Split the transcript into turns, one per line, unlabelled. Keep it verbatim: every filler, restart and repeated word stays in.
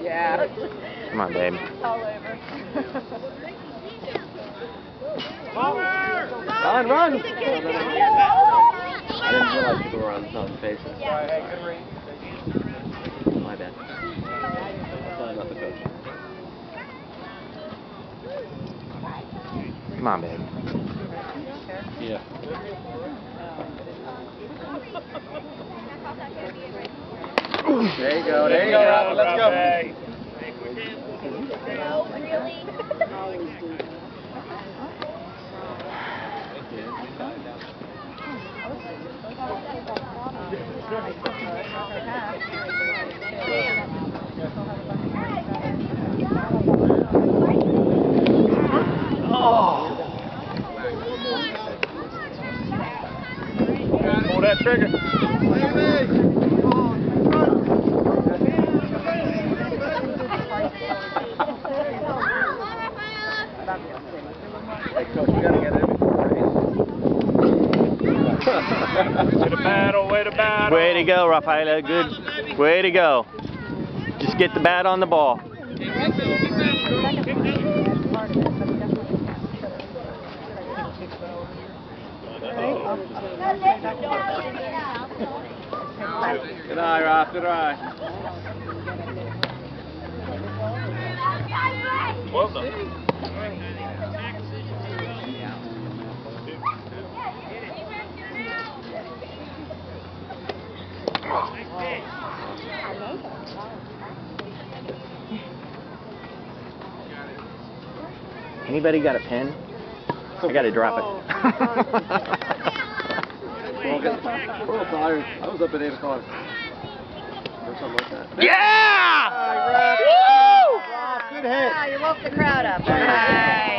Yeah.
Come on, babe.
All over.
Run, run! I didn't realize people were on the faces. My bad. Sorry about the coach.
Come on, babe.
Yeah. There you go, there you go, Rafa, let's go.
No, really?
Pull that trigger.
Hey, Coach, we gotta get it before
Way to battle, way to battle.
Way to go, Rafaela. Good. Way to go. Just get the bat on the ball.
Good eye, Raf, good eye.
Well done.
Anybody got a pen? I gotta drop it.
Oh, tired. I was up at eight o'clock. Or something like that.
Yeah!
Woo! Good hit.
Ah, you woke the crowd up. Nice.